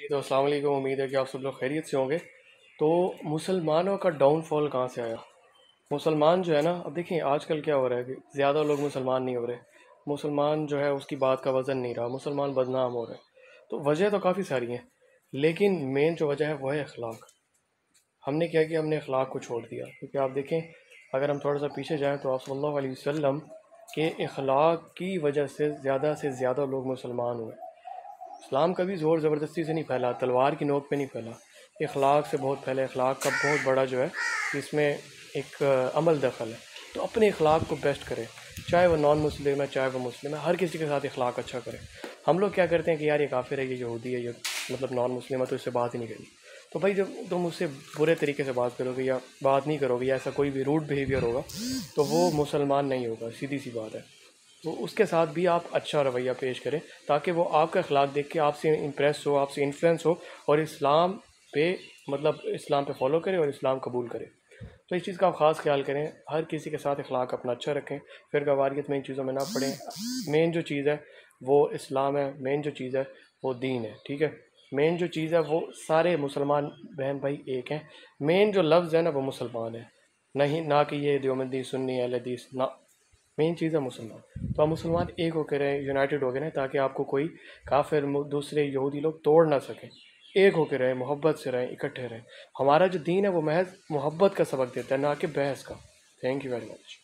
جی تو السلام علیکم، امید ہے کہ آپ سب لوگ خیریت سے ہوں گے۔ تو مسلمانوں کا ڈاؤن فال کہاں سے آیا؟ مسلمان جو ہے نا، اب دیکھیں آج کل کیا ہو رہا ہے کہ زیادہ لوگ مسلمان نہیں ہو رہے، مسلمان جو ہے اس کی بات کا وزن نہیں رہا، مسلمان بدنام ہو رہے ہیں۔ تو وجہ تو کافی ساری ہیں، لیکن مین جو وجہ ہے وہ ہے اخلاق۔ ہم نے کیا کہ ہم نے اخلاق کو چھوڑ دیا، کیونکہ آپ دیکھیں اگر ہم تھوڑا سا پیچھے جائیں تو آپ صلی اللہ علیہ وسلم کے اخلاق کی وجہ سے زیادہ لوگ مسلمان ہوئے۔ اسلام کبھی زور زبردستی سے نہیں پھیلا، تلوار کی نوک پہ نہیں پھیلا، اخلاق سے بہت پھیلا۔ اخلاق کا بہت بڑا جو ہے اس میں ایک عمل دخل ہے۔ تو اپنے اخلاق کو بیسٹ کرے، چاہے وہ نان مسلم ہے چاہے وہ مسلم ہے، ہر کسی کے ساتھ اخلاق اچھا کرے۔ ہم لوگ کیا کرتے ہیں کہ یار یہ کافر ہے، یہ یہودی ہے، یہ مطلب نان مسلم ہے تو اس سے بات ہی نہیں کرنی۔ تو بھائی جب تم اس سے برے طریقے سے بات کرو گے یا بات نہیں کرو گے یا ایسا کوئی بھی روڈ بیہیویئر ہوگا تو وہ مسلمان نہیں ہوگا، سیدھی سی بات ہے۔ تو اس کے ساتھ بھی آپ اچھا رویہ پیش کریں تاکہ وہ آپ کا اخلاق دیکھ کے آپ سے امپریس ہو، آپ سے انفلوئنس ہو اور اسلام پہ اسلام پہ فالو کرے اور اسلام قبول کرے۔ تو اس چیز کا آپ خاص خیال کریں، ہر کسی کے ساتھ اخلاق اپنا اچھا رکھیں، فرقہ واریت میں ان چیزوں میں نہ پڑیں۔ مین جو چیز ہے وہ اسلام ہے، مین جو چیز ہے وہ دین ہے، ٹھیک ہے۔ مین جو چیز ہے وہ سارے مسلمان بہن بھائی ایک ہیں، مین جو لفظ ہے نا وہ مسلمان ہے، نہیں نہ کہ یہ دیوبندی سنی اہل حدیث، نہ، مین چیز ہے مسلمان۔ تو آپ مسلمان ایک ہو کے رہیں، یونائٹڈ ہو کے رہیں تاکہ آپ کو کوئی کافر دوسرے یہودی لوگ توڑ نہ سکیں۔ ایک ہو کے رہیں، محبت سے رہیں، اکٹھے رہیں۔ ہمارا جو دین ہے وہ محض محبت کا سبق دیتا ہے، نہ کہ بحث کا۔ Thank you very much.